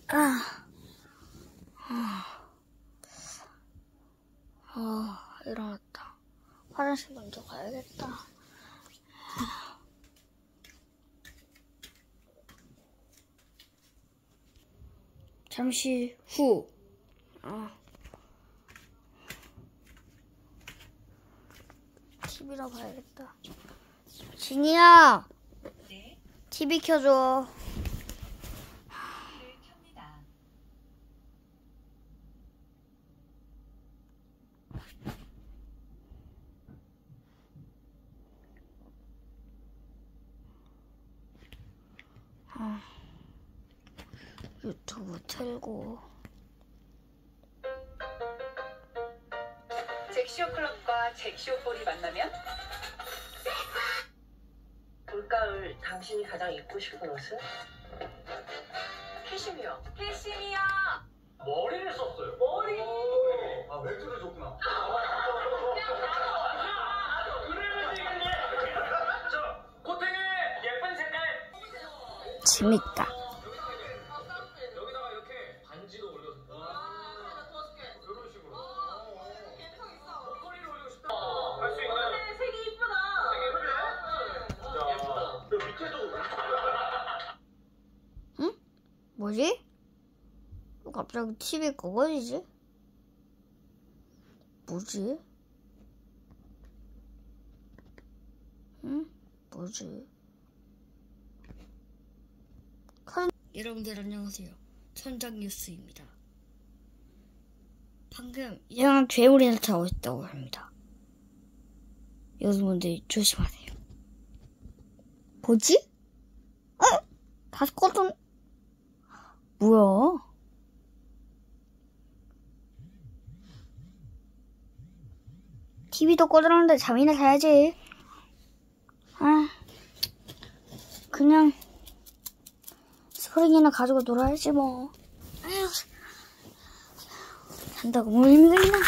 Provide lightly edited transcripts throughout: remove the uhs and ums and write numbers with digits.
일어났다. 화장실 먼저 가야겠다. 잠시 후. TV라 봐야겠다. 진이야. 네. TV 켜줘. TV를 켭니다. 유튜브 틀고. 잭쇼 클럽과 잭쇼 볼이 만나면? 올가을 당신이 가장 입고 싶은 옷은? 캐시미어. 캐시미어! 머리를 썼어요. 머리. 아, 멘트를 줬구나. 자, 코팅의 예쁜 색깔. 재밌다. 여기다가 이렇게 반지도 올려서. 이런 식으로. 목걸이를 올리고 싶다. 할 수 있는. 색이 이쁘다. 되게 예쁘네. 자, 예쁘다. 그 밑에도. 응? 뭐지? 갑자기 TV 꺼버리지? 뭐지? 응? 뭐지? 여러분들 안녕하세요. 천장뉴스입니다. 방금 이상한 괴물이 나타나고 있다고 합니다. 여러분들 조심하세요. 뭐지? 다시 꺼둔... 뭐야? TV도 꺼졌는데 잠이나 자야지. 그냥 스프링이나 가지고 놀아야지 뭐. 아휴, 잔다고 뭘 힘들나?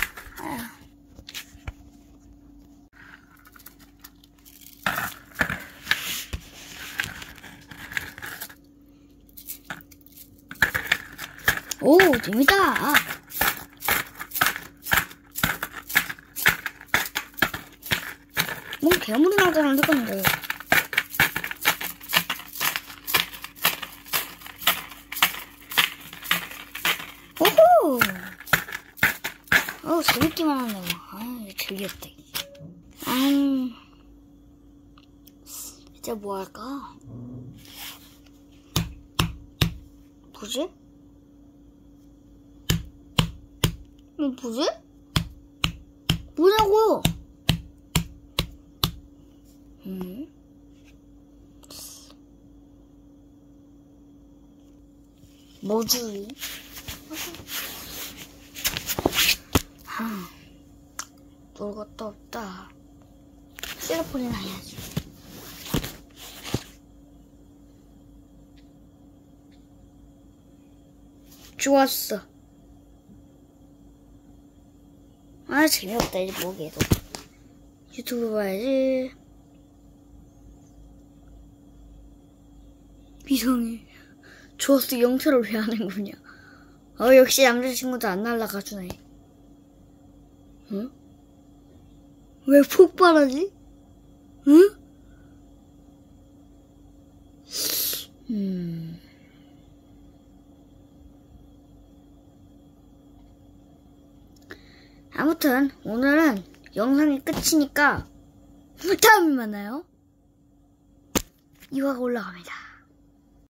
오, 재밌다. 뭔 괴물이 나타나는 건데. 오호! 재밌기만 하네. 재미없다. 이제 뭐 할까? 뭐지? 뭐지? 뭐냐고! 뭐지? 놀 것도 없다. 셀폰이나 해야지. 좋았어. 재미없다. 이제 뭐게도. 유튜브 봐야지. 이상해. 좋았어. 영차를 왜 하는 거냐. 역시 남자친구도 안 날라가주네. 응? 왜 폭발하지? 응? 아무튼 오늘은 영상이 끝이니까 다음에 만나요. 2화가 올라갑니다.